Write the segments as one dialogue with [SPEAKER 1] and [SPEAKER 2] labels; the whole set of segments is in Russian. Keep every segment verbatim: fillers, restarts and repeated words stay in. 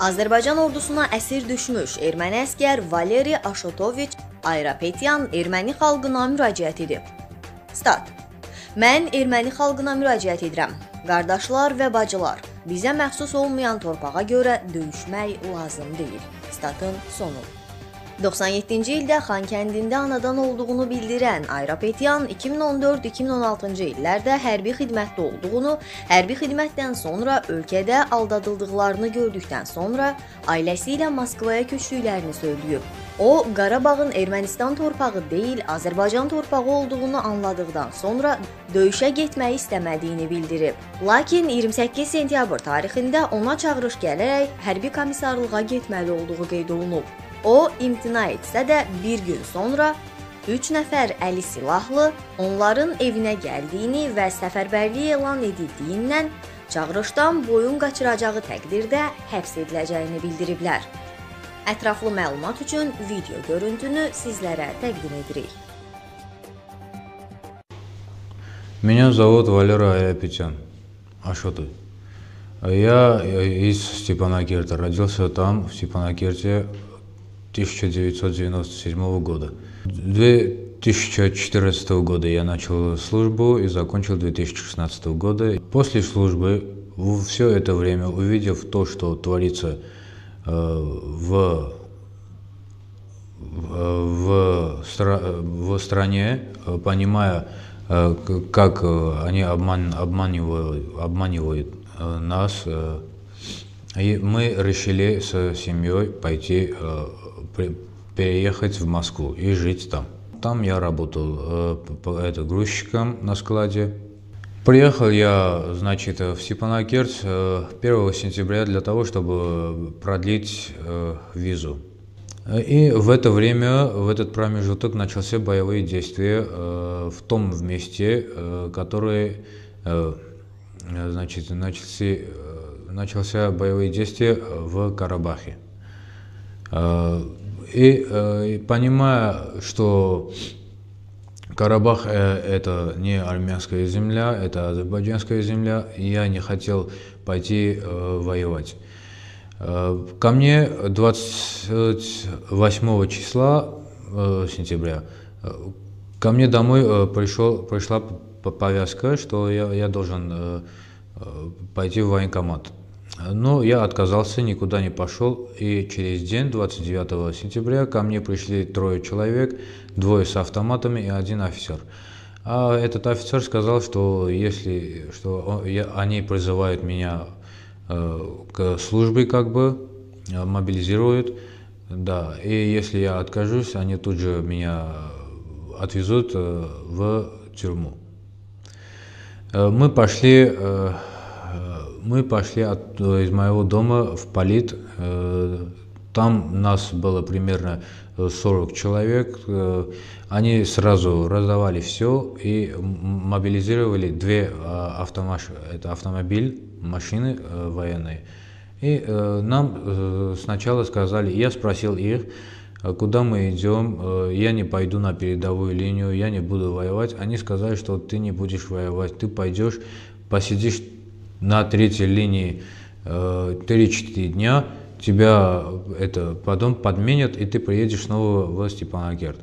[SPEAKER 1] Azərbaycan ordusuna əsir düşmüş erməni əskər Valeri Ashotoviç Ayropetyan erməni xalqına müraciət edib. Stat. Mən erməni xalqına müraciət edirəm. Qardaşlar və bacılar, bizə məxsus olmayan torpağa görə döyüşmək lazım deyil. Statın sonu. doxsan yeddinci ildə Xankəndində anadan olduğunu bildirən Ayropetyan iki min on dörd iki min on altıncı illərdə hərbi xidmətdə olduğunu, hərbi xidmətdən sonra ölkədə aldadıldıqlarını gördükdən sonra ailəsi ilə Moskvaya köçdüklərini söyləyib. O, Qarabağın Ermənistan torpağı deyil, Azərbaycan torpağı olduğunu anladıqdan sonra döyüşə getməyi istəmədiyini bildirib. Lakin iyirmi səkkiz sentyabr tarixində ona çağırış gələrək hərbi komissarlığa getməli olduğu qeyd olunub. O, imtina etsə də bir gün sonra üç nəfər əli silahlı onların evinə gəldiyini və səfərbərlik elan edildiyindən çağırışdan boyun qaçıracağı təqdirdə həbs ediləcəyini bildiriblər. Ətraflı məlumat üçün video görüntünü sizlərə təqdim edirik.
[SPEAKER 2] Меня зовут Валера Айропетян, Ашоты. Я из Степанакерта, родился там, в Степанакерте, тысяча девятьсот девяносто седьмого года. две тысячи четырнадцатого года я начал службу и закончил две тысячи шестнадцатого года. После службы, все это время, увидев то, что творится э, в, в, в стране, понимая, э, как они обман, обманывают, обманывают э, нас, э, и мы решили с семьей пойти э, переехать в Москву и жить там. Там я работал э, это, грузчиком на складе. Приехал я, значит, в Степанакерт э, первого сентября для того, чтобы продлить э, визу. И в это время, в этот промежуток, начался боевые действия э, в том месте, э, которые, э, значит, начался, э, начался боевые действия в Карабахе. И, и понимая, что Карабах это не армянская земля, это азербайджанская земля, я не хотел пойти э, воевать. Э, ко мне двадцать восьмого числа э, сентября э, ко мне домой э, пришел, пришла повестка, что я, я должен э, пойти в военкомат. Но я отказался, никуда не пошел, и через день, двадцать девятого сентября, ко мне пришли трое человек, двое с автоматами и один офицер. А этот офицер сказал, что если что он, я, они призывают меня э, к службе, как бы мобилизируют, да, и если я откажусь, они тут же меня отвезут э, в тюрьму. Э, мы пошли. Э, Мы пошли от, из моего дома в Полит. Там нас было примерно сорок человек. Они сразу раздавали все и мобилизировали две автомаш... это автомобиль, машины военные. И нам сначала сказали, я спросил их, куда мы идем, я не пойду на передовую линию, я не буду воевать. Они сказали, что ты не будешь воевать, ты пойдешь, посидишь на третьей линии э, три-четыре дня, тебя это потом подменят, и ты приедешь снова в Степанакерт.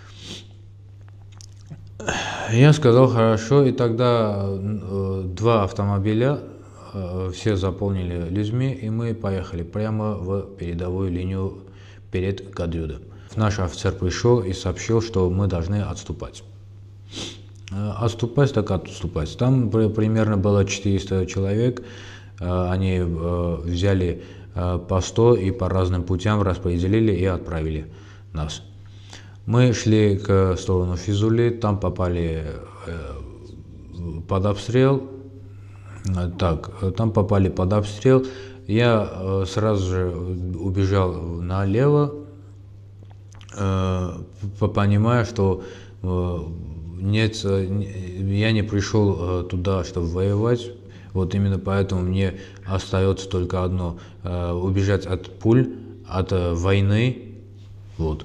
[SPEAKER 2] Я сказал хорошо, и тогда э, два автомобиля э, все заполнили людьми, и мы поехали прямо в передовую линию перед Кадрюдом. Наш офицер пришел и сообщил, что мы должны отступать. Отступать, так отступать. Там примерно было четыреста человек, они взяли по сто и по разным путям распределили и отправили нас. Мы шли к сторону Физули, там попали под обстрел, так, там попали под обстрел, я сразу же убежал налево, понимая, что нет, я не пришел туда, чтобы воевать, вот именно поэтому мне остается только одно – убежать от пуль, от войны. Вот.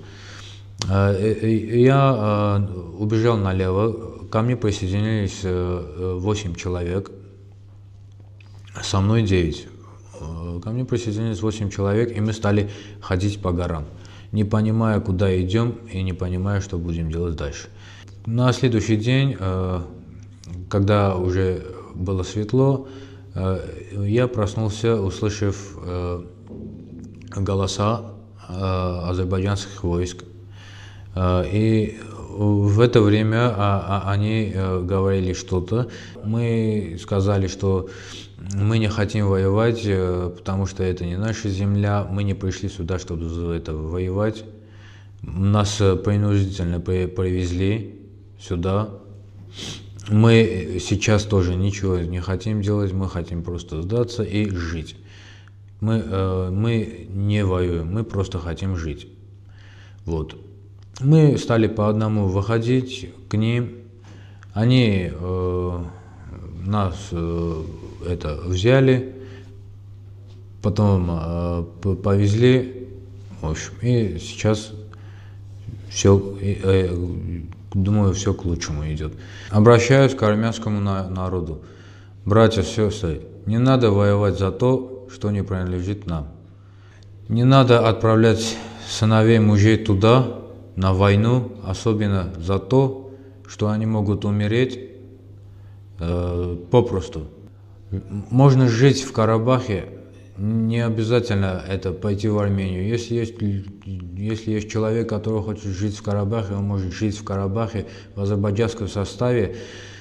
[SPEAKER 2] Я убежал налево, ко мне присоединились восемь человек, со мной девять. э, ко мне присоединились восемь человек, и мы стали ходить по горам, не понимая, куда идем, и не понимая, что будем делать дальше. На следующий день, э, когда уже было светло, э, я проснулся, услышав э, голоса э, азербайджанских войск. Э, и в это время а, а, они э, говорили что-то. Мы сказали, что мы не хотим воевать, э, потому что это не наша земля. Мы не пришли сюда, чтобы за это воевать. Нас принудительно привезли сюда. Мы сейчас тоже ничего не хотим делать, мы хотим просто сдаться и жить. Мы, э, мы не воюем, мы просто хотим жить. Вот. Мы стали по одному выходить к ним. Они э, нас э, это взяли, потом э, повезли, в общем, и сейчас все, э, думаю, все к лучшему идет. Обращаюсь к армянскому народу. Братья, сестры, не надо воевать за то, что не принадлежит нам. Не надо отправлять сыновей мужей туда, на войну, особенно за то, что они могут умереть э, попросту. Можно жить в Карабахе, не обязательно это пойти в Армению. Если есть, если есть человек, который хочет жить в Карабахе, он может жить в Карабахе в азербайджанском составе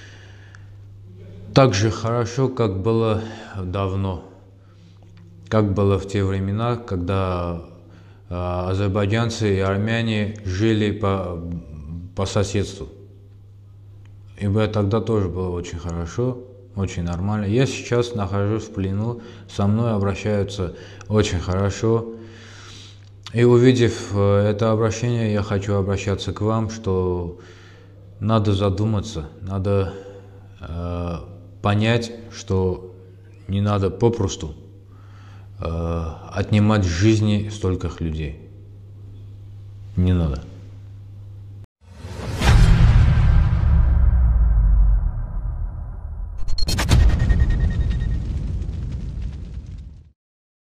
[SPEAKER 2] так же хорошо, как было давно, как было в те времена, когда азербайджанцы и армяне жили по, по соседству. Ибо тогда тоже было очень хорошо, очень нормально. Я сейчас нахожусь в плену, со мной обращаются очень хорошо. И увидев это обращение, я хочу обращаться к вам, что надо задуматься, надо э, понять, что не надо попросту отнимать жизни стольких людей. Не надо.